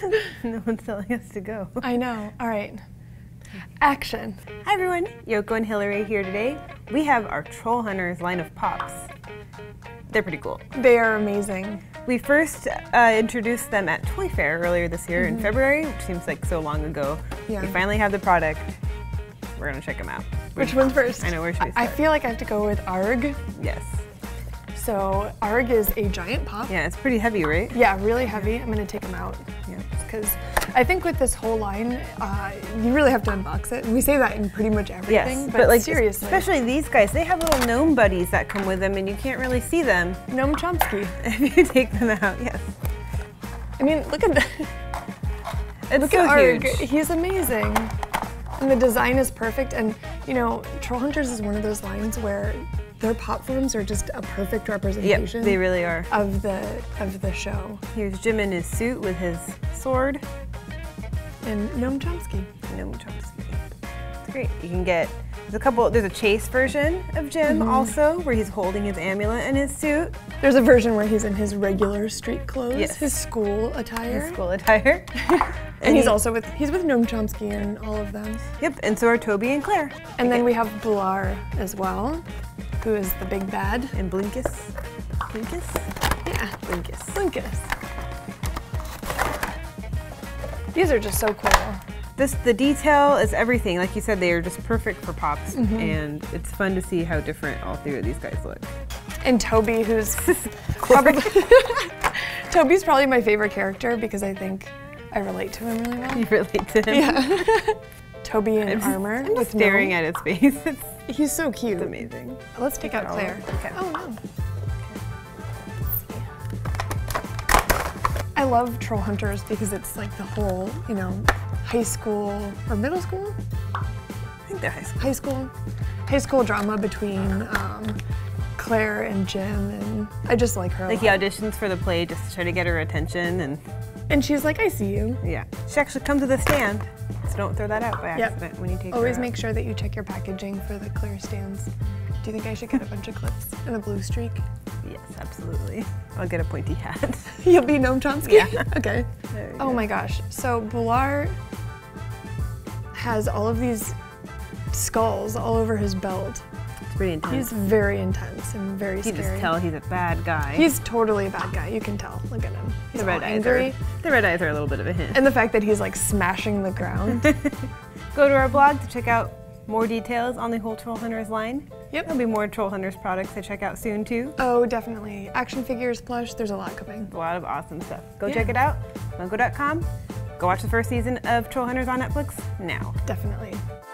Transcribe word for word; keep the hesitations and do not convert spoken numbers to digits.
No one's telling us to go. I know. All right. Action. Hi everyone, Yoko and Hillary here today. We have our Troll Hunters line of pops. They're pretty cool. They are amazing. We first uh, introduced them at Toy Fair earlier this year mm-hmm. in February, which seems like so long ago. Yeah. We finally have the product. We're gonna check them out. Which one's first? I know, where should we start? I feel like I have to go with Arg. Yes. So Arg is a giant pop. Yeah, it's pretty heavy, right? Yeah, really heavy. I'm gonna take them out. Yeah. Because I think with this whole line, uh, you really have to unbox it. And we say that in pretty much everything, yes, but, but like seriously. Especially these guys, they have little gnome buddies that come with them and you can't really see them. Noam Chomsky. If you take them out, yes. I mean, look at that. It's look so at Arg. huge. He's amazing. And the design is perfect. And you know, Troll Hunters is one of those lines where their pop forms are just a perfect representation. Yep, they really are. Of the of the show. Here's Jim in his suit with his sword. And Noam Chomsky. Noam Chomsky. It's great. You can get, there's a couple, there's a chase version of Jim mm-hmm. also, where he's holding his amulet and his suit. There's a version where he's in his regular street clothes, yes. his school attire. His school attire. and, and he's he, also with, he's with Noam Chomsky and all of them. Yep, and so are Toby and Claire. And okay. then we have Blar as well, who is the big bad. And Blinkus. Blinkus? Yeah. Blinkus. Blinkus. These are just so cool. This, the detail is everything. Like you said, they are just perfect for pops, mm-hmm. and it's fun to see how different all three of these guys look. And Toby, who's probably Toby's probably my favorite character because I think I relate to him really well. You relate to him? Yeah. Toby in I'm just, armor. I'm just with staring no... at his face. It's, He's so cute. It's amazing. Let's take out Claire. Okay. Oh no. I love Troll Hunters because it's like the whole, you know, high school or middle school? I think they're high school. High school. High school drama between um, Claire and Jim, and I just like her a Like he lot. auditions for the play just to try to get her attention, and and she's like, I see you. Yeah. She actually comes to the stand, so don't throw that out by accident yep. when you take Always her make out. sure that you check your packaging for the Claire stands. Do you think I should get a bunch of clips and a blue streak? Yes, absolutely. I'll get a pointy hat. You'll be Noam Chomsky? Yeah. Okay. Oh go. my gosh. So Blar has all of these skulls all over his belt. It's pretty intense. He's very intense and very you scary. You just tell he's a bad guy. He's totally a bad guy. You can tell. Look at him. He's the red all eyes angry. Are, the red eyes are a little bit of a hint. And the fact that he's like smashing the ground. Go to our blog to check out more details on the whole Troll Hunters line. Yep. There'll be more Troll Hunters products to check out soon too. Oh, definitely. Action figures, plush, there's a lot coming. A lot of awesome stuff. Go yeah. check it out, Funko dot com. Go watch the first season of Troll Hunters on Netflix now. Definitely.